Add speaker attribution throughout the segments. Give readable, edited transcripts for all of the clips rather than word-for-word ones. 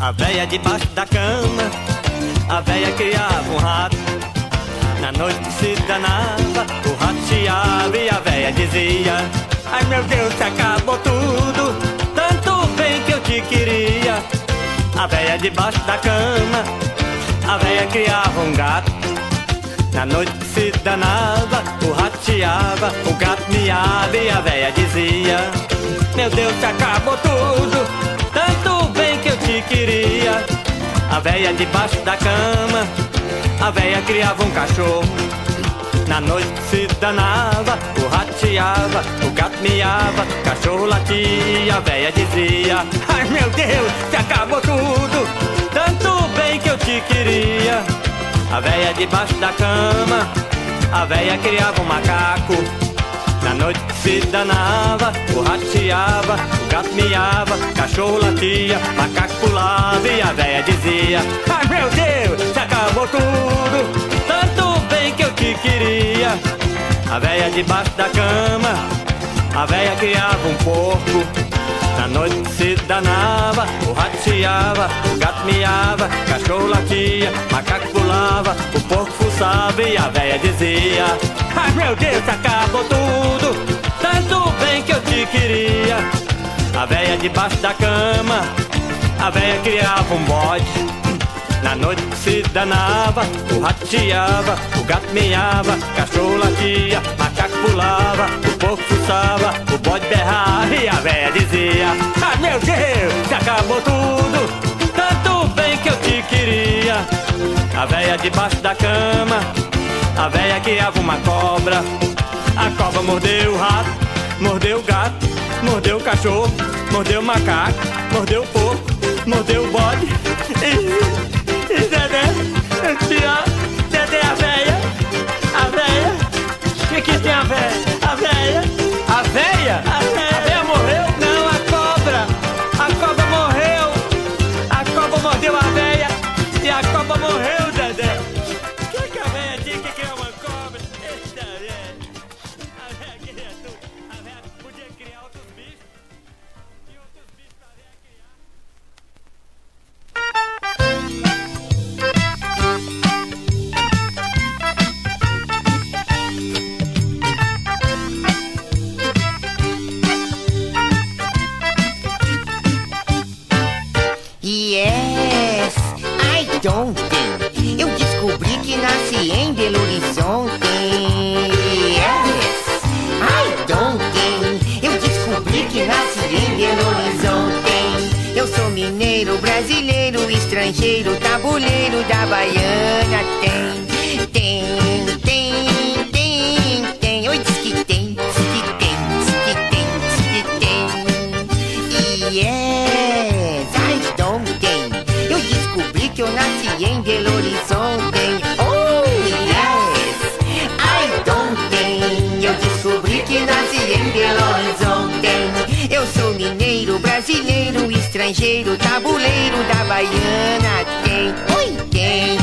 Speaker 1: A véia debaixo da cama, a véia criava um rato. Na noite que se danava, o rato chiava e a véia dizia: ai meu Deus, se acabou tudo, tanto bem que eu te queria. A véia debaixo da cama, a véia criava um gato. Na noite que se danava, o rato chiava, o gato miava e a véia dizia: meu Deus, se acabou tudo, tanto bem que eu te queria. A véia debaixo da cama, a véia criava um cachorro. Na noite que se danava, o rato chiava, o gato miava, cachorro latia, a véia dizia: ai meu Deus, se acabou tudo, tanto bem que eu te queria. A véia debaixo da cama, a véia criava um macaco. Na noite que se danava, o rato chiava, o gato miava, cachorro latia, macaco pulava e a véia dizia: ai meu Deus, se acabou tudo, tanto bem que eu te queria. A véia debaixo da cama, a véia criava um porco. Na noite que se danava, o rato chiava, o gato miava, cachorro latia, macaco pulava, o porco fuçava e a véia dizia: ai meu Deus, acabou tudo, tanto bem que eu te queria. A véia debaixo da cama, a véia criava um bode. Na noite que se danava, o rato chiava, o gato miava, cachorro latia, macaco pulava, o porco fuçava, o bode berrava e a véia dizia: ai meu Deus, se acabou tudo, tanto bem que eu te queria. A véia debaixo da cama, a véia criava uma cobra. A cobra mordeu o rato, mordeu o gato, mordeu o cachorro, mordeu o macaco, mordeu o porco, mordeu o bode e Dedé, Dedé, a véia, que tem a véia? A véia? A véia? A véia morreu? Não, a cobra morreu, a cobra mordeu a véia e a cobra morreu, Dedé. Que a véia tinha que criar uma cobra? Eita, a véia queria tudo, a véia podia criar outros bichos e outros bichos pra véia criar.
Speaker 2: Yes, I don't think. Eu descobri que nasci em Belo Horizonte. Yes, I don't think. Eu descobri que nasci em Belo Horizonte. Eu sou mineiro, brasileiro, estrangeiro, tabuleiro da Baiana. Tem. Oi, diz que tem. Yes, I don't think. Eu descobri que eu nasci em Belo Horizonte. Oh, yes, I don't think. Eu descobri que nasci em Belo Horizonte. Eu sou mineiro, brasileiro, estrangeiro, tabuleiro da Baiana. Tem.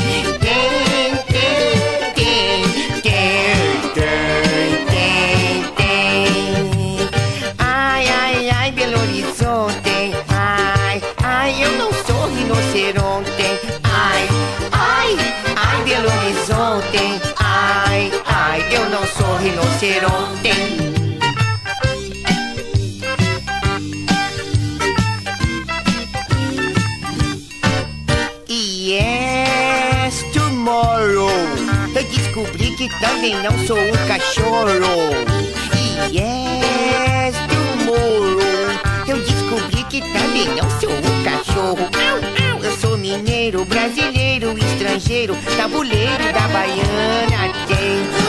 Speaker 2: Ai, Belo Horizonte. Ai, eu não sou rinoceronte. Ai, Belo Horizonte. Ai, eu não sou rinoceronte. Yes, tomorrow. Eu descobri que também não sou um cachorro. Yes, tomorrow. Eu descobri que também não sou um cachorro. Eu sou mineiro, brasileiro, estrangeiro, tabuleiro da Baiana. Tem.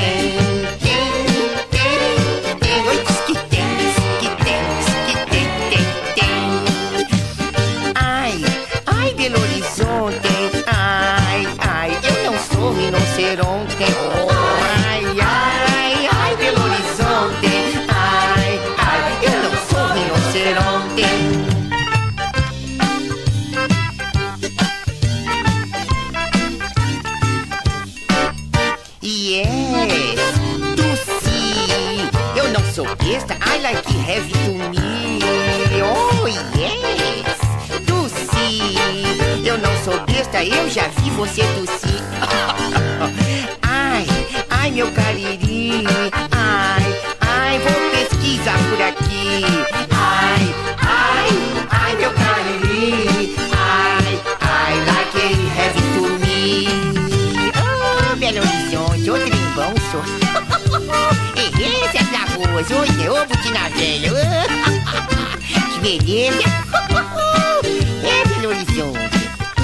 Speaker 2: Oi, diz que tem. Ai, Belo Horizonte. Ai, eu não sou rinoceronte. Ai, Belo Horizonte. Ai, eu não sou rinoceronte. Yes, Tussi. Eu não sou besta. I like heavy to me. Oh, yes, Tussi. Eu não sou besta, eu já vi você tossir. Ai, ai, meu cariri. Ai, ai, vou pesquisar por aqui. Ai, ai, ai, meu cariri. Ai, ai, like it heavy to me. Oh, Belo Horizonte, ô trembonço. Esse é Fragoso, hoje é ovo na velha. Que beleza. É Belo Horizonte.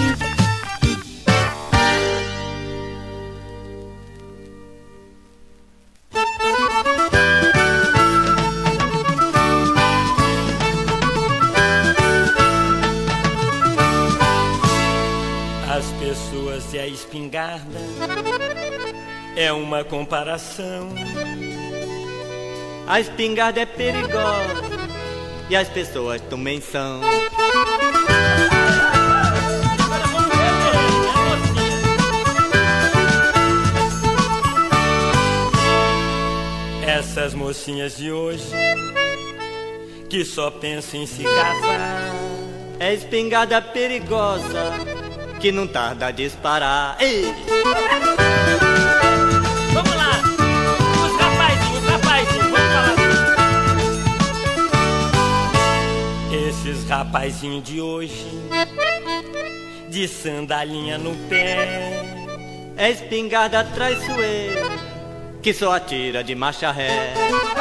Speaker 1: As pessoas e a espingarda é uma comparação. A espingarda é perigosa e as pessoas também são. Essas mocinhas de hoje que só pensam em se casar. É espingarda perigosa que não tarda a disparar. Ei! Vamos lá! Os rapazinhos, vamos falar. Esses rapazinhos de hoje, de sandalinha no pé, é espingarda traiçoeira que só atira de marcha ré.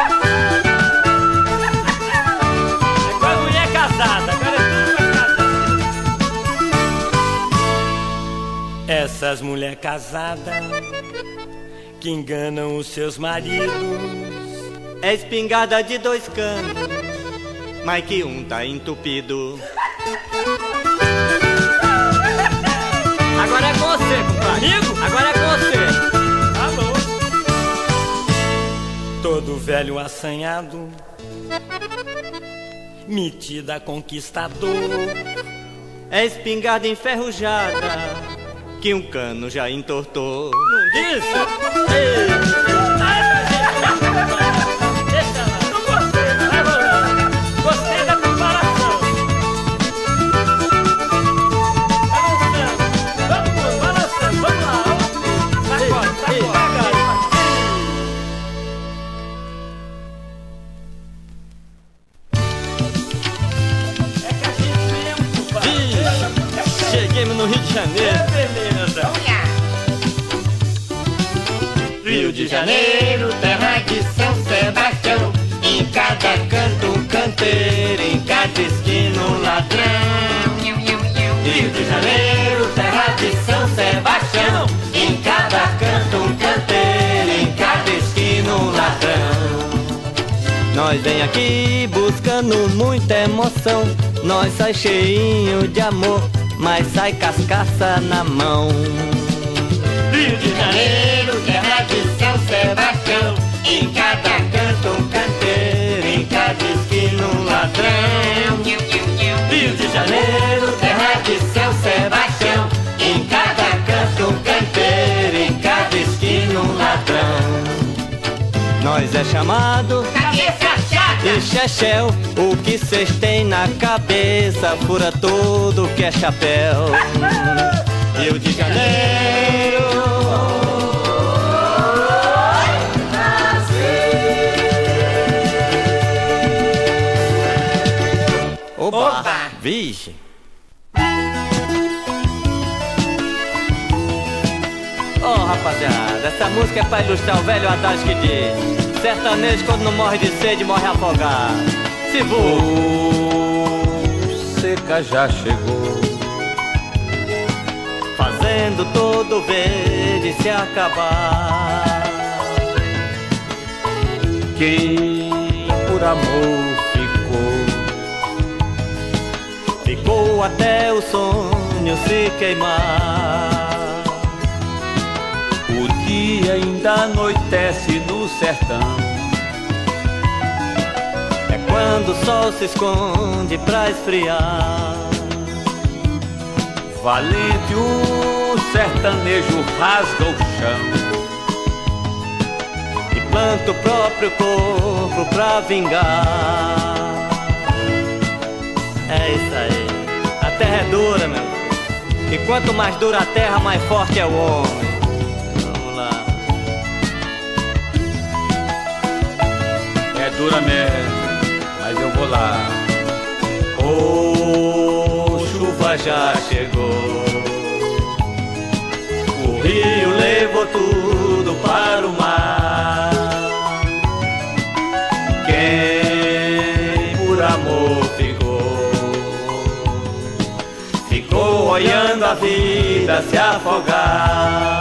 Speaker 1: É igual a mulher casada, agora é tudo pra casar. Essas mulheres casadas que enganam os seus maridos, é espingarda de 2 canos, mas que um tá entupido. Agora é com você, compadre. Amigo? Agora é com você. Alô? Todo velho assanhado, metida conquistador, é espingarda enferrujada que um cano já entortou. Não disse? Ei. Deixa lá. Não gostei, vai rolar. Gostei da comparação. Balançando, vamos lá. Vai fora, vai fora. É que a gente mesmo, compadre. Cheguemos no Rio de Janeiro. Rio de Janeiro, terra de São Sebastião. Em cada canto um canteiro, em cada esquina um ladrão. Rio de Janeiro, terra de São Sebastião. Em cada canto um canteiro, em cada esquina um ladrão. Nós vem aqui buscando muita emoção. Nós sai cheinho de amor, mas sai cascaça na mão. Rio de Janeiro, terra de São Sebastião. Em cada canto um canteiro, em cada esquina um ladrão. Rio de Janeiro, terra de São Sebastião. Em cada canto um canteiro, em cada esquina um ladrão. Nós é chamado cabeça chata e chechel. O que cês tem na cabeça fura tudo que é chapéu. Rio de Janeiro. Oba! Vixe! Oh, rapaziada, essa música é pra ilustrar o velho adágio que diz: sertanejo quando não morre de sede, morre afogado. Se
Speaker 3: seca já chegou,
Speaker 1: fazendo todo verde se acabar.
Speaker 3: Quem por amor
Speaker 1: ficou até o sonho se queimar.
Speaker 3: O dia ainda anoitece no sertão.
Speaker 1: É quando o sol se esconde pra esfriar.
Speaker 3: Valente o sertanejo rasga o chão
Speaker 1: e planta o próprio corpo pra vingar. É isso aí. terra é dura, meu. E quanto mais dura a terra, mais forte é o homem. Vamos lá.
Speaker 3: É dura mesmo, mas eu vou lá.
Speaker 1: Oh, chuva já chegou. O rio levou tudo para o mar. Quem por amor ficou olhando a vida se afogar.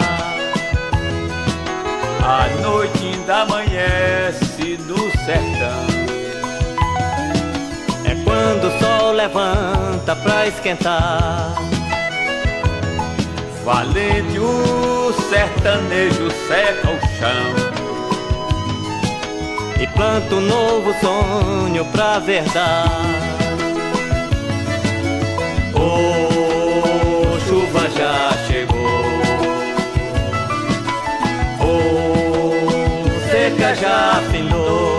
Speaker 3: A noite ainda amanhece no sertão.
Speaker 1: É quando o sol levanta pra esquentar.
Speaker 3: Valente o sertanejo seca o chão
Speaker 1: E planta um novo sonho pra verdade. Oh, chuva já chegou. Oh, seca já afinou.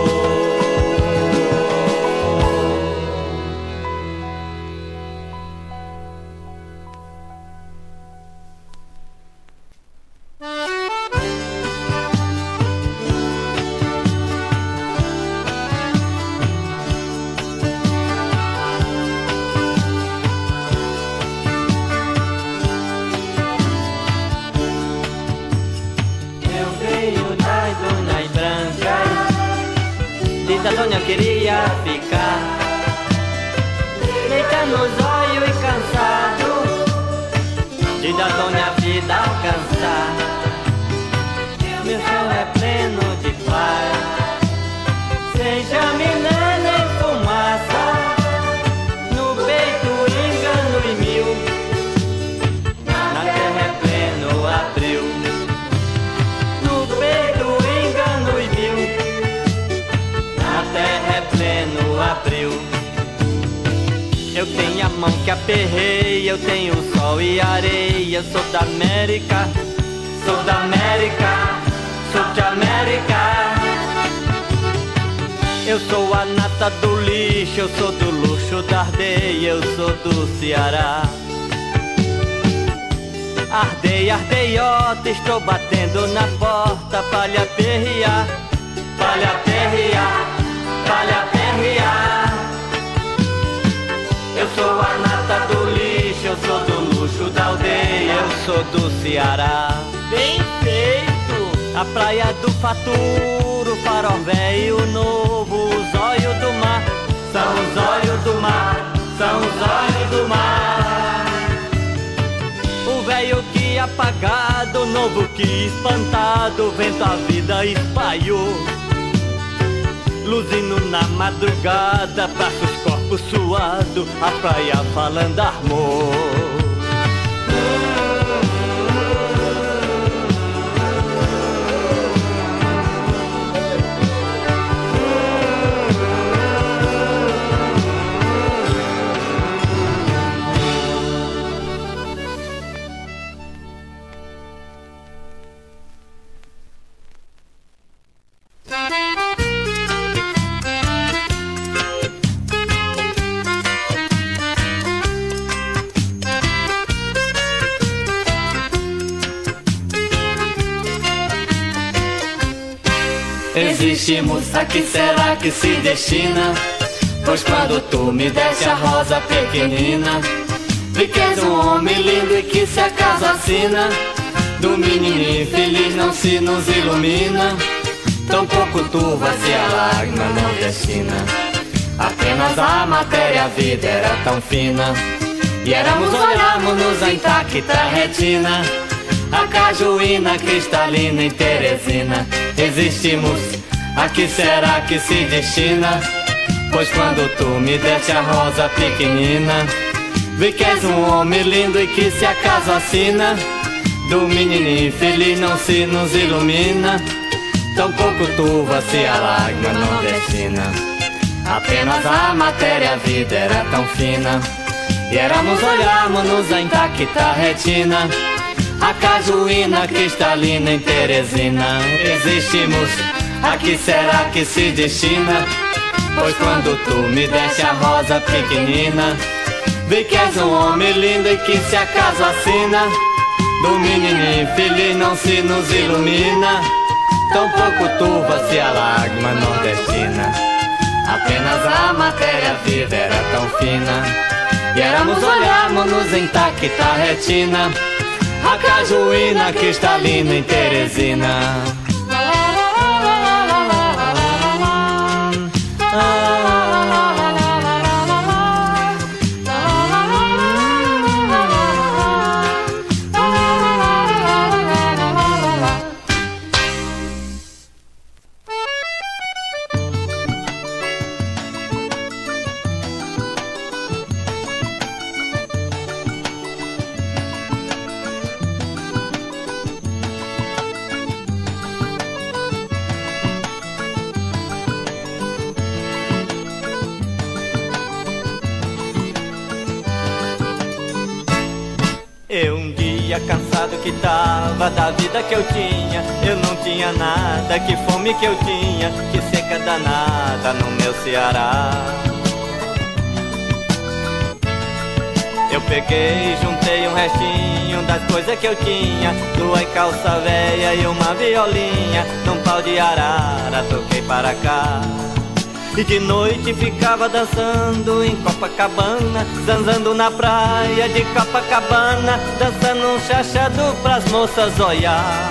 Speaker 1: Da dona queria ficar, deita nos olhos e cansado de da dona vida alcançar. Meu céu é pleno de paz, sem chaminé nem fumaça, no peito engano e mil, na terra é pleno abril. No peito engano e mil, a terra é pleno abril. Eu tenho a mão que aperreia, eu tenho o sol e a areia. Eu sou da América, sou da América, sou de América. Eu sou a nata do lixo, eu sou do luxo da ardeia. Eu sou do Ceará. Ardeia, ardeiota, estou batendo na porta pra lhe aperrear, pra lhe aperrear, pra lhe aperrear. Eu sou a nata do lixo, eu sou do luxo da aldeia. Eu sou do Ceará. Bem feito! A praia do Faturo, farol velho novo, os olhos do mar. São os olhos do mar, são os olhos do mar. O velho que apagado, o novo que espantado, o vento a vida espalhou. Luzindo na madrugada, braços, corpos suados, a praia falando amor. Existe moça, que será que se destina? Pois quando tu me deste a rosa pequenina, vi que és um homem lindo e que se acaso assina. Do menino infeliz não se nos ilumina, tampouco tu vai ser a lágrima nordestina. Apenas a matéria, a vida era tão fina, e éramos olharmos-nos a intacta retina. A cajuína cristalina em Teresina. Existimos, a que será que se destina? Pois quando tu me deste a rosa pequenina, vi que és um homem lindo e que se acaso assina. Do menino infeliz não se nos ilumina, tampouco tu vai ser a lágrima nordestina. Apenas a matéria, a vida era tão fina, e éramos olharmos-nos a intacta retina. A cajuína cristalina em Teresina. Existimos, a que será que se destina? Pois quando tu me deste a rosa pequenina, Vê que és um homem lindo e que se acaso assina do menino infeliz não se nos ilumina. Tão pouco turva-se a lágrima nordestina. Apenas a matéria viva era tão fina. E éramos olharmos-nos intacta a retina. A cajuína cristalina em Teresina.
Speaker 4: Eu um dia cansado que tava da vida que eu tinha, eu não tinha nada, que fome que eu tinha, que seca danada no meu Ceará. Eu peguei, juntei um restinho das coisas que eu tinha, duas calça velha e uma violinha, num pau de arara toquei para cá. E de noite ficava dançando em Copacabana, zanzando na praia de Copacabana, dançando um chachado pras moças olhar.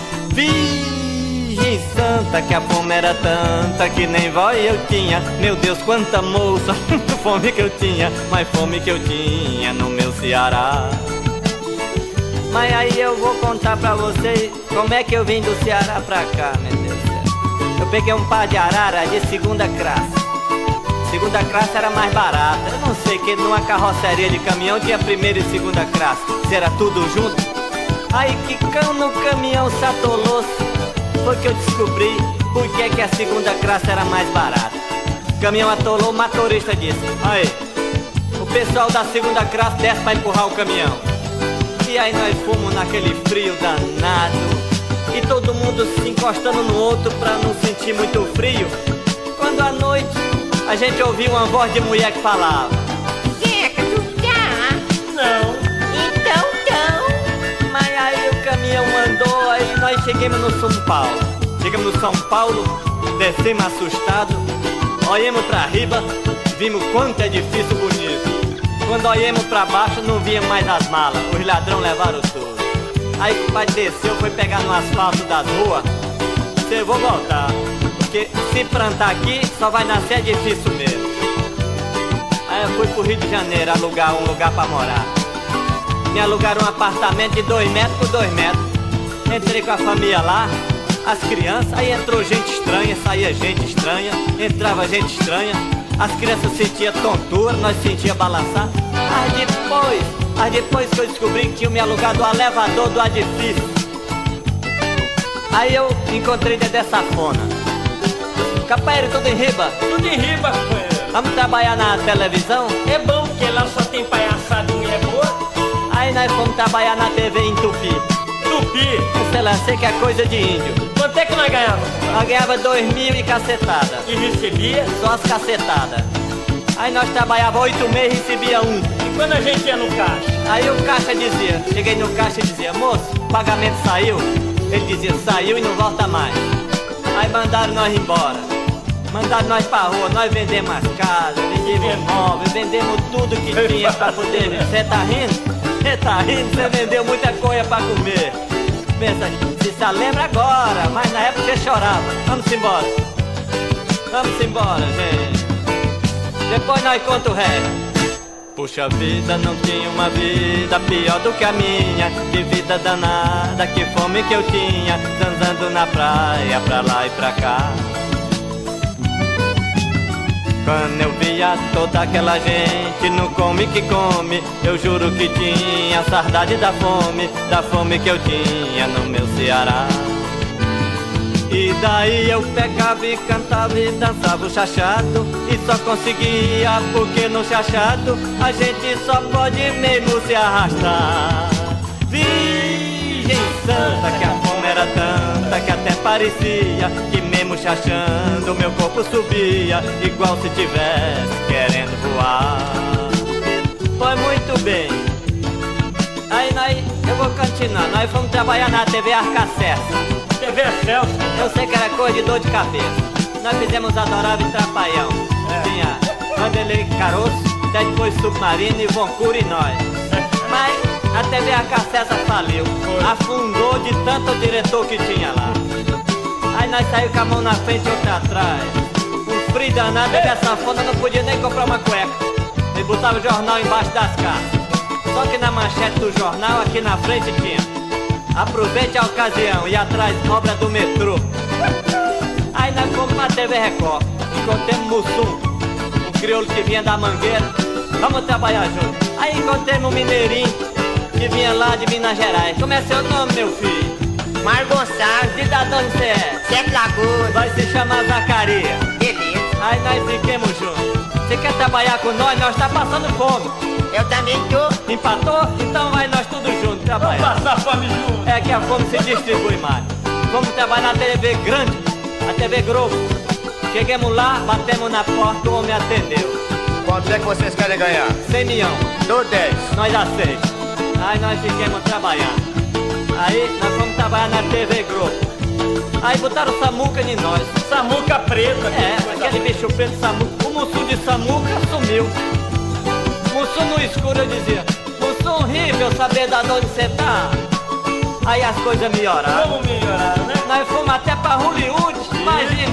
Speaker 4: Virgem Santa, que a fome era tanta que nem voz eu tinha. Meu Deus, quanta moça, fome que eu tinha, mas fome que eu tinha no meu Ceará. Mas aí eu vou contar pra vocês como é que eu vim do Ceará pra cá, meu Deus. Eu peguei um par de arara de segunda classe. Segunda classe era mais barata. Eu não sei que numa carroceria de caminhão tinha primeira e segunda classe. Se era tudo junto. Aí quicando no caminhão se atolou-se. Foi que eu descobri por que a segunda classe era mais barata. O caminhão atolou, o motorista disse: aí, o pessoal da segunda classe desce pra empurrar o caminhão. E aí nós fomos naquele frio danado, e todo mundo se encostando no outro pra não sentir muito frio. Quando à noite a gente ouviu uma voz de mulher que falava:
Speaker 2: Zeca, tu tá?
Speaker 4: não.
Speaker 2: Então.
Speaker 4: Mas aí o caminhão andou, aí nós chegamos no São Paulo. Chegamos no São Paulo, descemos assustados, olhamos pra riba, vimos quanto edifício bonito. Quando olhamos pra baixo não via mais as malas, os ladrões levaram tudo. Aí o pai desceu, foi pegar no asfalto das ruas. Eu vou voltar, porque se plantar aqui só vai nascer edifício mesmo. Aí eu fui pro Rio de Janeiro alugar um lugar pra morar. Me alugaram um apartamento de 2 metros por 2 metros. Entrei com a família lá, as crianças, aí entrou gente estranha, saía gente estranha, entrava gente estranha. As crianças sentiam tontura, nós sentia balançar. Mas depois que eu descobri que tinha me alugado o elevador do edifício, aí eu encontrei Dedé Safona. Capaeiro, tudo em riba?
Speaker 5: Tudo em riba, companheiro.
Speaker 4: Vamos trabalhar na televisão?
Speaker 5: É bom, porque lá só tem palhaçada e mulher boa.
Speaker 4: Aí nós fomos trabalhar na TV em Tupi.
Speaker 5: Tupi.
Speaker 4: Sei lá, sei que é coisa de índio.
Speaker 5: Quanto é que nós ganhávamos?
Speaker 4: Nós ganhava 2.000 e cacetada.
Speaker 5: E recebia?
Speaker 4: Só as cacetadas. Aí nós trabalhava 8 meses e recebia 1.
Speaker 5: E quando a gente ia no caixa?
Speaker 4: Aí o caixa dizia, cheguei no caixa e dizia: moço, o pagamento saiu? Ele dizia: saiu e não volta mais. Aí mandaram nós embora. Mandaram nós pra rua, nós vendemos as casas, vendemos imóveis, vendemos tudo que tinha pra poder. Você tá rindo? Você tá rindo? Você vendeu muita coisa pra comer. Pensa, se lembra agora, mas na época você chorava. Vamos embora. Vamos embora, gente. Depois nós conta o resto. Puxa vida, não tinha uma vida pior do que a minha. Que vida danada, que fome que eu tinha, zanzando na praia, pra lá e pra cá. Quando eu via toda aquela gente no come que come, eu juro que tinha saudade da fome que eu tinha no meu Ceará. E daí eu pegava e cantava e dançava o chachado, e só conseguia porque no chachado a gente só pode mesmo se arrastar. Virgem Santa, que a fome era tanta que até parecia que mesmo chachando meu corpo subia, igual se tivesse querendo voar. Foi muito bem. Aí eu vou continuar. Nós fomos trabalhar na TV Arcacessa.
Speaker 5: TV Celso.
Speaker 4: Eu sei que era coisa de dor de cabeça. Nós fizemos Adorável Trapalhão. Tinha Vanderlei Caroço, depois Submarino, Ivon Cura e nós. Mas a TV Arcacessa faliu. Afundou de tanto diretor que tinha lá. Aí nós saímos com a mão na frente e outra atrás. Um frio danado, e dessa fonda não podia nem comprar uma cueca. E botava o jornal embaixo das casas. Só que na manchete do jornal, aqui na frente tinha: aproveite a ocasião, e atrás, obra do metrô. Aí nós fomos pra TV Record. Encontramos Mussum, um crioulo que vinha da Mangueira. Vamos trabalhar junto. Aí encontramos um mineirinho que vinha lá de Minas Gerais. Como é seu nome, meu filho?
Speaker 2: Mar Gonçalves,
Speaker 4: De da onde você é?
Speaker 2: Sete Lagoas.
Speaker 4: Vai se chamar Zacarias.
Speaker 2: Beleza.
Speaker 4: Aí nós fiquemos juntos. Você quer trabalhar com nós? Nós tá passando fome.
Speaker 2: Eu também tô.
Speaker 4: Empatou? Então vai nós tudo juntos trabalhar.
Speaker 5: Vamos passar fome junto.
Speaker 4: É que a fome se distribui mais. Vamos trabalhar na TV grande, a TV Globo. Chegamos lá, batemos na porta, o homem atendeu.
Speaker 6: Quanto é que vocês querem ganhar?
Speaker 4: 100 milhões.
Speaker 6: Dou 10.
Speaker 4: Nós aceitamos. Aí nós ficamos trabalhando. Aí nós fomos trabalhar na TV Globo. Aí botaram Samuca em nós.
Speaker 5: Samuca preta.
Speaker 4: Aquele bicho preto Samuca. O Mussum de Samuca sumiu. Mussum no escuro, eu dizia: Mussum, horrível saber da onde você tá. Aí as coisas melhoraram.
Speaker 5: Vamos melhorar, né?
Speaker 4: Nós fomos até pra Hollywood. Imagina.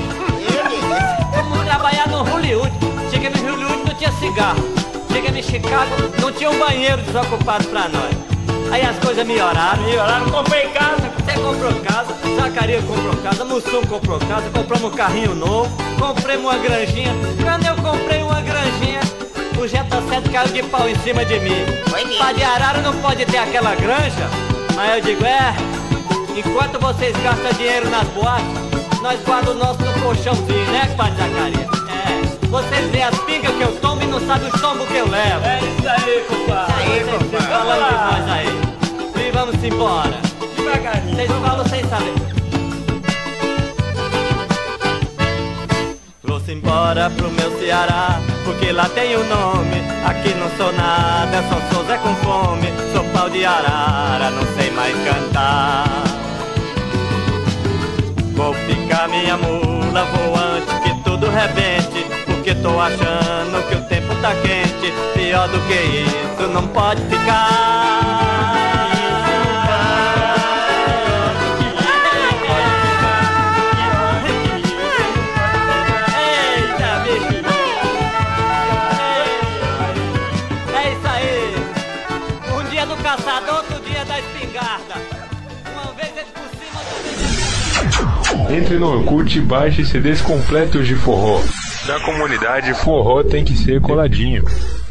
Speaker 4: Fomos trabalhar no Hollywood. Chegamos em Hollywood, não tinha cigarro. Chegamos em Chicago, não tinha um banheiro desocupado pra nós. Aí as coisas melhoraram.
Speaker 5: Melhoraram, comprei casa.
Speaker 4: Você comprou casa, Zacarias comprou casa, Mussum comprou casa, compramos um carrinho novo, comprei uma granjinha. Quando eu comprei uma granjinha, o Jetta 7 caiu de pau em cima de mim. Pá de arara não pode ter aquela granja. Aí eu digo: enquanto vocês gastam dinheiro nas boates, nós guardamos o nosso no colchãozinho, né, Padre Zacarias? Vocês veem as pingas que eu tomo e não sabem o tombo que eu levo.
Speaker 5: É isso aí, compadre.
Speaker 2: Aí, compadre.
Speaker 4: Falando de nós aí. E vamos embora.
Speaker 5: Devagarinho.
Speaker 4: Vocês falam sem saber. Vou-se embora pro meu Ceará, porque lá tem o nome. Aqui não sou nada, só sou Zé com fome. Sou pau de arara, não sei mais cantar. Vou ficar minha mula voante, que tudo rebente, porque tô achando que o tempo tá quente. Pior do que isso não pode ficar. Eita, bicho. É isso aí. Um dia do caçador, outro dia da espingarda. Uma vez ele por cima, outra vez...
Speaker 7: Entre no Orkut e baixe CDs completos de forró. Da comunidade, forró tem que ser coladinho.